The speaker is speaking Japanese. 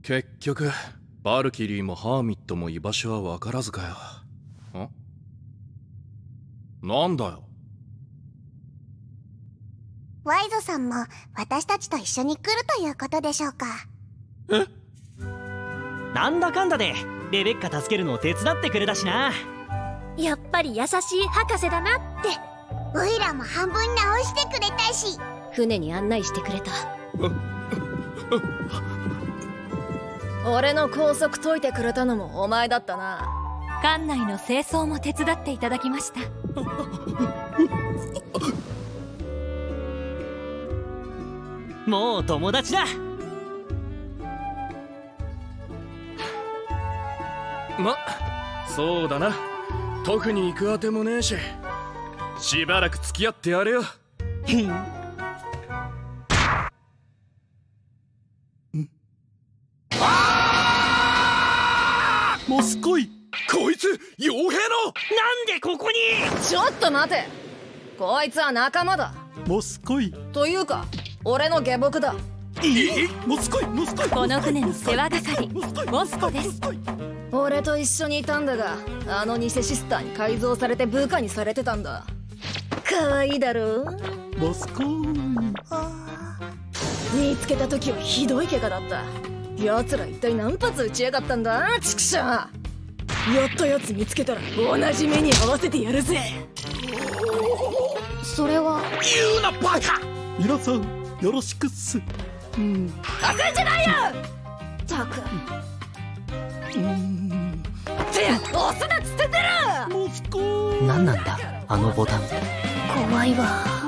結局バルキリーもハーミットも居場所は分からずかよ。なんだよ。 ワイゾさんも私たちと一緒に来るということでしょうか。 え？なんだかんだでレベッカ助けるのを手伝ってくれたしな。 やっぱり優しい博士だなって。 オイラも半分直してくれたし、 船に案内してくれた。俺の拘束解いてくれたのもお前だったな。 館内の清掃も手伝っていただきました。 もう友達だ。 そうだな。特に行くあてもねえし、しばらく付き合ってやれよ。 モスコイ。 こいつ傭兵の。なんでここに。 ちょっと待て、こいつは仲間だ。 モスコイというか俺の下僕だ。 モスコイモスコイ。 この船の世話係モスコです。 俺と一緒にいたんだが、あの偽シスターに改造されて部下にされてたんだ。可愛いだろ。 モスコイ。 見つけた時はひどい怪我だった。奴ら一体何発撃ちやがったんだ、チクショー。やったやつ見つけたら同じ目に合わせてやるぜ。それは言うなバカ。 皆さんよろしくっす。 隠んじゃないよ。ったく。って押すなっつってんだろ。 モスコイ。 何なんだあのボタン。 怖いわ。